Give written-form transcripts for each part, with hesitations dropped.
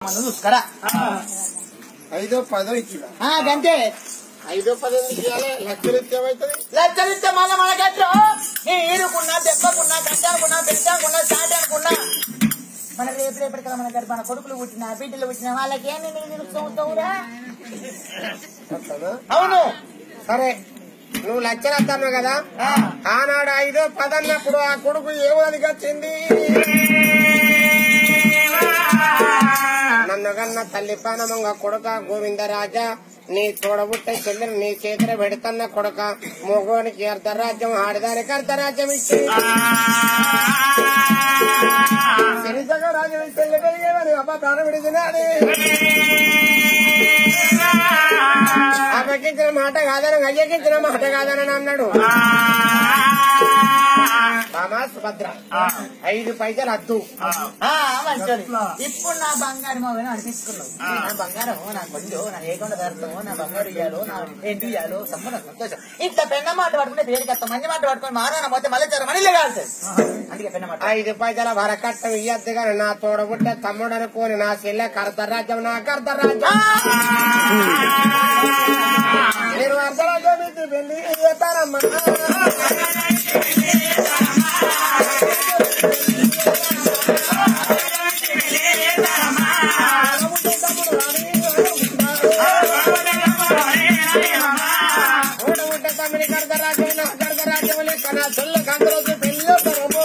చూసుకరా 5 10 ఇచ్చిన గంతే 5 10 ఇవ్వాలి. లక్షలు ఇచ్చేమైతుంది? లక్షలు ఇస్తే మళ్ళీ మనకెట్లు నీ ఈరుకున్నా దెబ్బకున్నా గంటానుకున్నా బెంటానుకున్నా చాటి అనుకున్నా మన రేపటికల్లా మన గర్భ కొడుకులు పుట్టిన బిడ్డలు పుట్టిన వాళ్ళకి ఏమి నిలుస్తావురా? అవును. సరే నువ్వు లక్షలు వస్తాను కదా, ఆనాడు 5 10 అన్నప్పుడు ఆ కొడుకు ఏమోదిగా చెంది నన్ను కన్నా తల్లి పానమంగా కొడుక గోవిందరాజా, నీ తోడబుట్టే చెల్లెలు నీ చేతిలో పెడుతున్న కొడుక, మగోనికి అర్ధరాజ్యం ఆడదానికి అర్ధరాజ్యం ఇచ్చి సిరిసగా రాజ్యం ఇచ్చేమని అబ్బా ప్రాణం విడిచినాడు. అమ్మకించిన మాట కాదని అయ్యకించిన మాట కాదని అన్నాడు. సుభద్ర 5 పైసలు అద్దు. ఇప్పుడు నా బంగారు మోగని అనిపిస్తున్నావు. నా బంగారం నా కొంచెం నా ఏకుండా ధరతాము, నా బంగారు ఇయ్యాలో నా ఏంటి ఇయ్యాలో సంబంధం సంతోషం. ఇంత పెన్న మాట పట్టుకుంటే పేరుకెత్తాం, మంచి మాట పట్టుకుని మారాన పోతే మళ్ళీ మళ్ళీ కాదు. అందుకే పెన్న మాట 5 పైసల వరకట్టం ఇయ్యద్దు కానీ నా తోడబుట్టే తమ్ముడు అనుకోని నా చెల్లెకి అర్ధరాజ్యం నాకు అర్ధరాజ్యం. మీరు అర్ధరాజ్యం ఇచ్చి పెళ్లి చేస్తారమ్మా. తమ్ముడికి అర్ధరాజ్యం నాకు అర్ధరాజ్యం లెక్క నా చెల్లెకి అందరూ పెళ్లి చేస్తారమ్మో.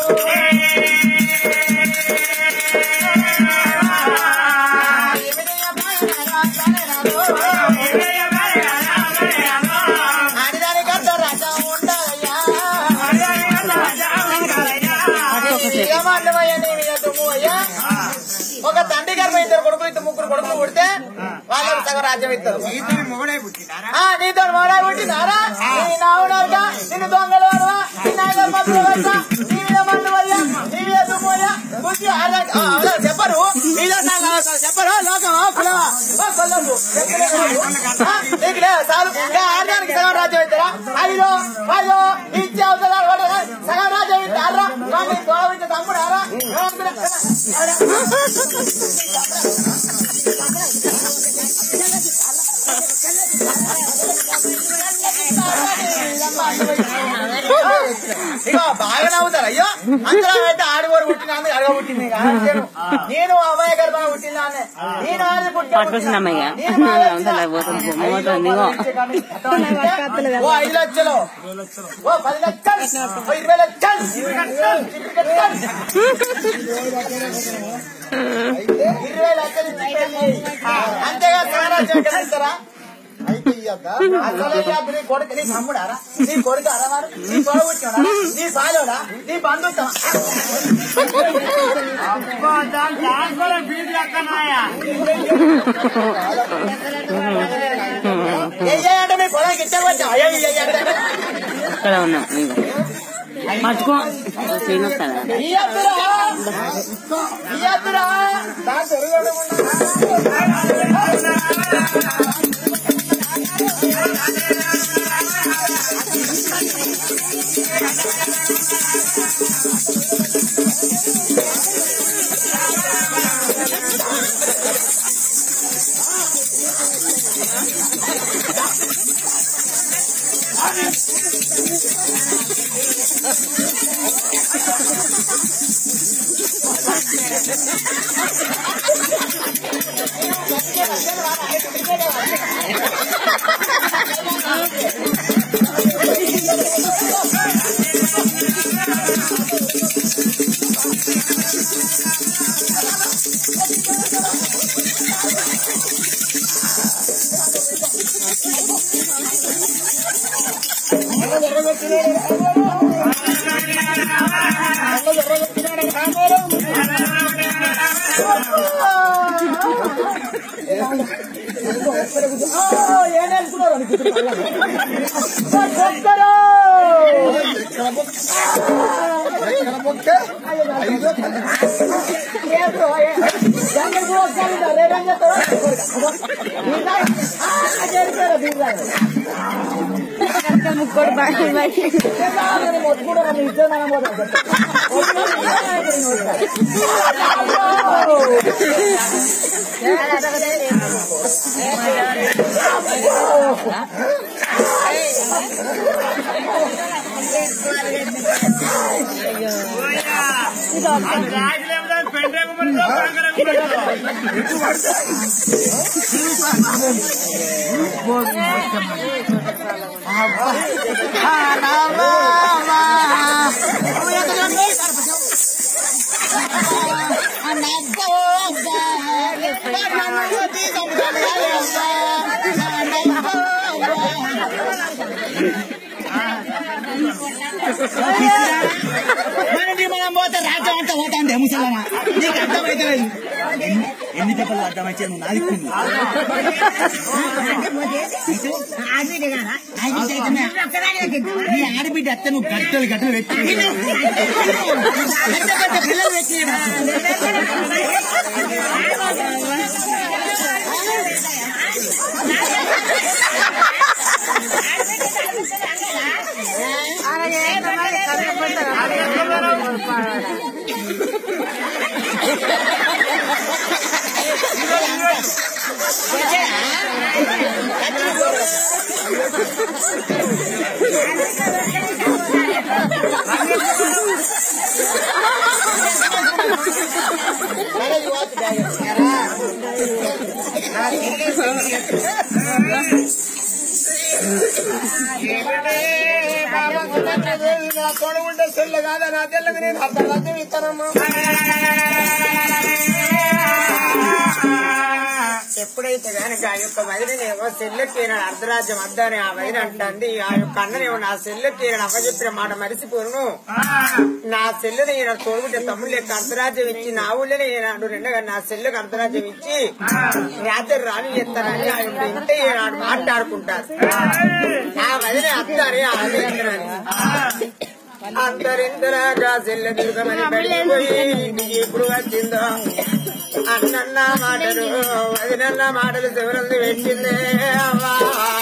ఒక తండ్రి గారు 2 కొడుకులు 3 కొడుకులు పుడితే వాళ్ళకి సగం రాజ్యం ఇస్తారు. నీతో మొగడాయి పుట్టినారా? నీ నావునారుగా నిన్ను దొంగలు చెప్పరు చెప్పరు లోకం చాలు ఆడడానికి సగం రాజ్యం ఇస్తారా? 5 ఇచ్చే అవసరాలు సగం రాజ్యం ఇస్తారా? తోడవించే తమ్ముడారా? ఇక బాగా నవ్వుతారు. అయ్యో అందరూ అయితే ఆడవారు పుట్టిన అడగబుట్టింది. నేను అమ్మాయి గర్భాన పుట్టినా నేను ఆడ పుట్టిన 5 లక్షలు 10 లక్షలు 20 లక్షలు 20 లక్షలు అంతేగా సారాజ్యం ఇస్తారా? అయితే నీ కొడుకు నీ తమ్ముడారా? నీ కొడుకు అరవారు? నీ తోడబుట్టినాడా? నీ సాయోడా? నీ బంధువుతా? అంటే మీ పొలానికి ఇచ్చేవచ్చా? ఇక్కడ ఉన్నాం మర్చుకో ముక్కడు మనం పోతే రాజ్యం అంతా పోతాండే ముసలమ్మా నీకు అర్థమైతే ఎన్ని చెప్పలు అర్థమైతే నువ్వు నాదిక్కుంది నీ ఆడబిడ్డ అత్త నువ్వు గట్టలు గట్టలు పెట్టి పిల్లలు పెట్టి తోడుకుంటే చెల్లె కాదా నా తెల్లకి నేను అర్ధరాజ్యం ఇస్తానమ్మా. ఎప్పుడైతే కనుక ఆ యొక్క వదిలేమో చెల్లెకి అర్ధరాజ్యం అద్దని ఆ వదిన అంటుంది. ఆ యొక్క అన్ననేమో నా చెల్లెకి అప్పచెప్పిన మాట మరిసిపోను. నా చెల్లెని తోడుకుంటే తమ్ముడు లెక్క అర్ధరాజ్యం ఇచ్చి నా ఊళ్ళోనే ఏనాడు రెండగా నా చెల్లెకి అర్ధరాజ్యం ఇచ్చి రాత్రి రాని చేస్తానని ఆ యొక్క ఇంటే ఏనాడు మాట్లాడుకుంటారు. ఆ వదిన అత్తారే అంతరింతరాగా చెల్లె దుర్గమని పడిపోయి ఇంటికి ఎప్పుడు వచ్చిందో అన్నన్న మాటలు వదినన్న మాటలు చివరంది పెట్టిందే అవ్వా.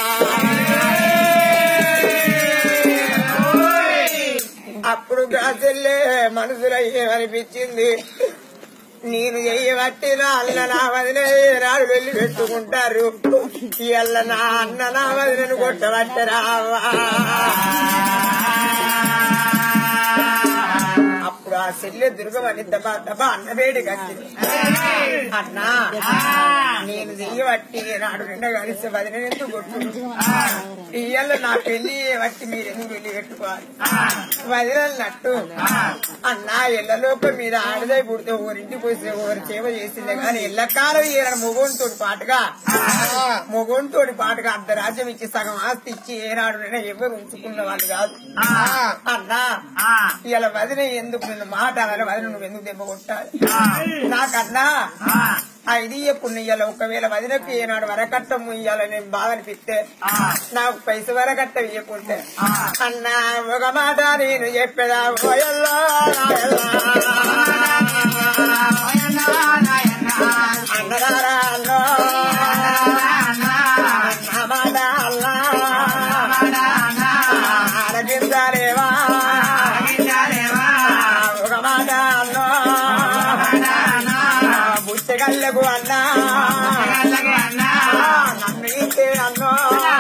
అప్పుడు చెల్లె మనసులో ఏమనిపించింది, నేను చెయ్యబట్టి నా అన్న నా వదిన నాడు వెళ్ళి పెట్టుకుంటారు, ఇవాళ నా అన్న నా వదినను కొట్టబట్టరా అవ్వా. అప్పుడు ఆ చెల్లె దుర్గమని దబా దబా అన్న వేడి కట్టింది. అన్నా నేను చెయ్యబట్టి నాడు రెండో కలిసి వదిన ఎందుకు కొట్టు, ఇయ్యాల నా పెళ్లి బట్టి మీరు ఎందుకు వెళ్ళి పెట్టుకోవాలి వదిలినట్టు. అన్నా ఎల్లలోపు మీరు ఆడదై పుడితే ఓరింటికి పోతే ఓరి సేవ చేసిందే కానీ ఎల్లకాలం ఈయన మొగోనితోటి పాటుగా అర్ధరాజ్యం ఇచ్చి సగం ఆస్తి ఇచ్చి ఏనాడు ఎవరు ఉంచుకున్న వాళ్ళు కాదు. అన్నా ఇలా వదిన ఎందుకు నిన్ను మాట అలా వదిన నువ్వు ఎందుకు దెబ్బ కొట్టాలి నాకన్నా ఇది ఎప్పుడు ఇయ్యాలి. ఒకవేళ వదినకు ఏనాడు వరకట్టం ఇయ్యాలని నేను బాగా అనిపిస్తే నాకు పైస వరకట్టం ఇయ్యకుంటే అన్నా ఒక మాట నేను చెప్పేదా పోయల్లా అన్నదారా అన్నో మాట అల్లా ఆరగించాలేవా ఒక మాట అన్నో బుచ్చగల్లకు అన్నా నన్ను ఇస్తే అన్నో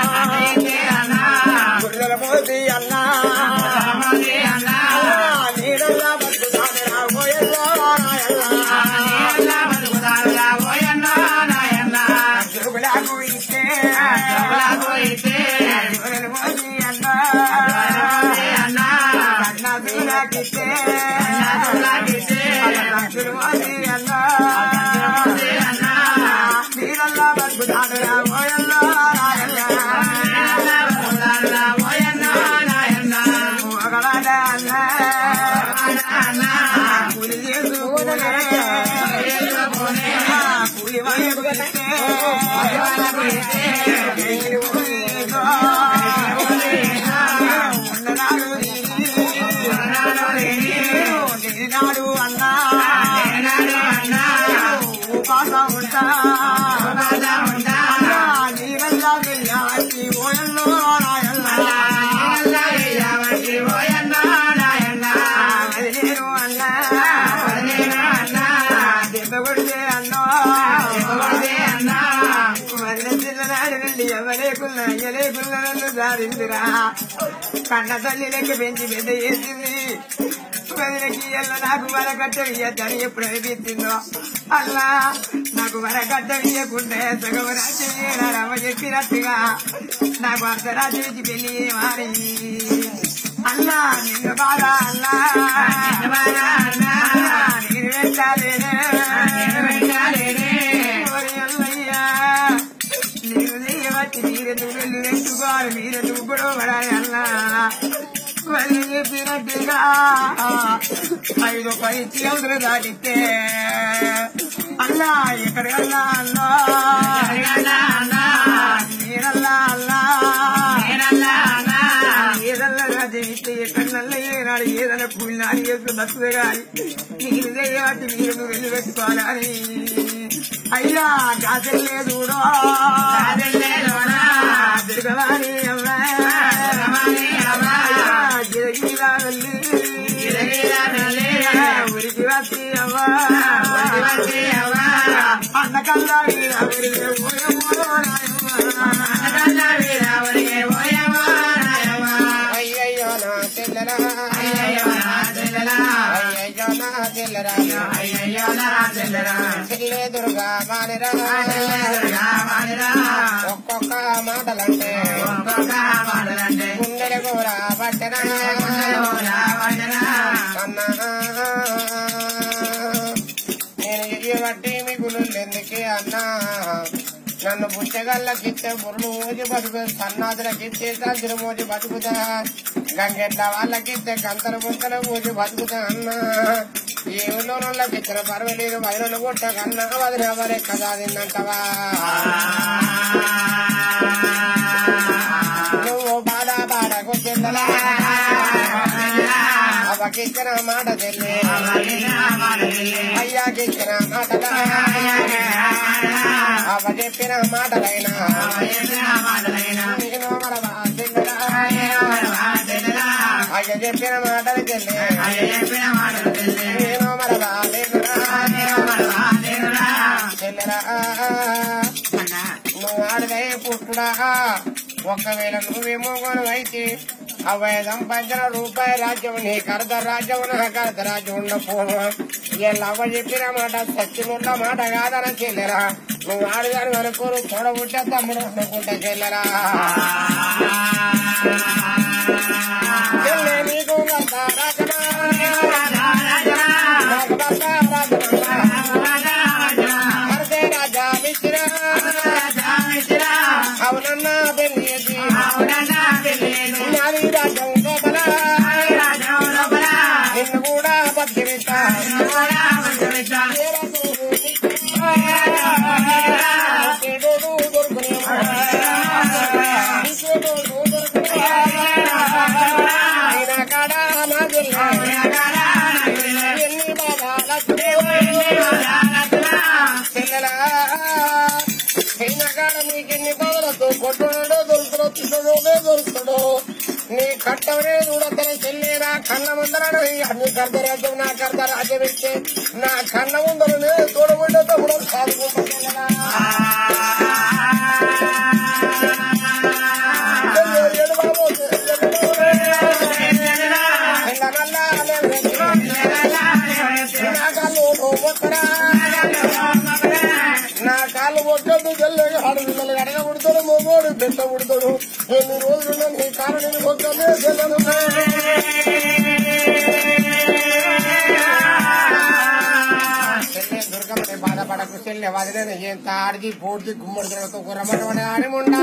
గుడ్డల మోసి అన్నా నీడల్లా బతుకుతాను రాబోయల్లో జరుగులాకు ఇస్తే గుడ్డల మోసి అన్నా అన్నా దూరాకిస్తే రంగులు మోసి అన్నా నీడల్లా బతుకుతాను రాబోయల్లో పులి చేసుకునే పులి వైపు ఉన్ననాడు అన్నా ఉపాస ఉంటా నీరల్లా వెయ్యాలి ఓయల్లో దెబ్బ కొడితే అన్నో లేకున్నా అయ్య లేకున్నా నన్ను సాధిందిరా కన్న తల్లి లెక్క పెంచి పెద్ద చేసింది వదిలకి ఎల్ల నాకు వరకట్ట ఇయ్యద్దని ఎప్పుడు అనిపించిందో అల్లా నాకు వరకట్ట ఇయ్యకుంటే సగం రాజ్యం ఏనాడమ్మ చెప్పినట్టుగా నాకు అర్ధరాజ్యం ఇచ్చి పెళ్లి మారి అల్లా నిన్ను బాధ అల్లా నేను పెట్టాలేనే అల్లయ్యా నేను చెయ్యబట్టి మీరెందుకు వెళ్ళి పెట్టుకోవాలి మీరెందుకు గొడవడాలి అల్లా వాళ్ళు చెప్పినట్టుగా 5 రూపాయలు ఇచ్చి అవసరం దాటితే అల్లా ఎక్కడికల్లా అల్లా నేనల్లా అల్లా ఏదల్లా రాజ్యం ఇస్తే ఎక్కడల్లా ఏనాడు ఏదైనా పూలు నాని చేస్తూ బతుకుదే కానీ మీరు చేయబట్టి మీరు వెళ్ళి పెట్టుకోవాలని అయ్యా కాసల్లే చూడో దుర్గవాణి అమ్మా గిరగిరా వెళ్ళి ఉరికి వచ్చి అమ్మా అన్నకల్లా అయ్యయ్యో నా తెల్లరా చెల్లే దుర్గా మానిరా ఒక్కొక్క మాటలంటే గుండెల కూర పట్టనా నేను ఇయ్యబట్టి మిగులు ఎందుకే అన్నా నన్ను బుచ్చగల్లకిస్తే బుర్రలు మోజు బతుకు సన్నాదులకిస్తే సంచులు మోజు బతుకుతా గంగెట్ల వాళ్ళకిస్తే గంతలు బుక్కలు మోజు బతుకుతా అన్నా ఈ ఊళ్ళోనోళ్ళకిచ్చిన పర్వాలేదు వదిలు కొట్ట కన్నా వదిన ఎవరే కదా తిన్నంటవా నువ్వు బాధకు చెందలా అవకిచ్చిన మాట చెల్లి అయ్యాకిచ్చిన మాటలా అవ చెప్పిన మాటలైనా నేను మరవా అయ్య చెప్పిన మాటలు చెల్లి నేను మరవా చెల్లెరా నువ్వు ఆడదే పుట్టుడా ఒకవేళ నువ్వేమో అయితే అవే సంపాదించిన రూపాయి రాజ్యం నీ కర్త రాజ్యం నాకు అర్ధ రాజ్యం ఉండకపోను ఇలా అవ్వ చెప్పిన మాట సచ్చినున్న మాట కాదని చెల్లెరా నువ్వు ఆడదాని అనుకోరు చూడబుట్టే తమ్ముడు అనుకుంటా చెల్లెరా చెల్లె నీకు అర్ధే రాజా మిశ్రా అవునన్నా పెళ్లి నాది రాజ్యం లోపల నిన్ను కూడా బతికిస్తా అయినా కాడా నా ఎన్ని బాధల చెల్లెలా అయినా కాడ నీకెన్ని బాధలతో కొట్టుడో దొరుకుతాడో నీ కట్టవనే చూడతనే చెల్లేరా కన్న ముందరను నీ కర్త రాజ్యం నా కర్త రాజ్యం ఇస్తే నా కన్న ముందరనే చూడబడ్డ తప్పుడు సాదుకుంటా నా కాళ్ళు ఒక్కడు చెల్లెగా ఆడపిల్లలు అడగబడతాడు మొగోడు పెద్ద పుడతాడు ఎన్ని రోజులు నీ కాలు నేను ఒక్కనే చెల్లెను చెల్లె దుర్గమ్మని బాధపడకు చెల్లె వదిలేను ఎంత ఆడికి పోటీ గుమ్మడి దొరకతో గుర్రమటమని ఆడముండా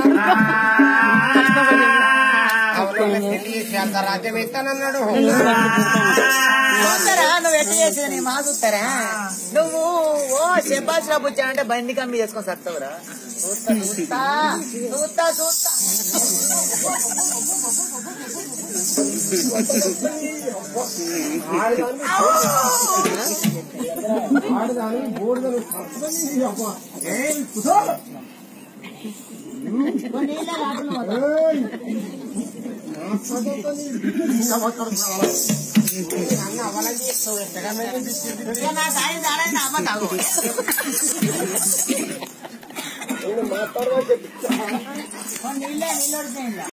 పెళ్లి చేసి అంత రాజ్యం ఇస్తానన్నాడు చూస్తారా నువ్వు ఎట్లా చేసేది నీ మా చూస్తారా నువ్వు ఓ చెప్పాల్సిన పుచ్చానంటే బండి కమ్మి చేసుకొని సత్తవురా చూస్తా చూస్తా చూస్తా నీళ్ళే నీళ్ళు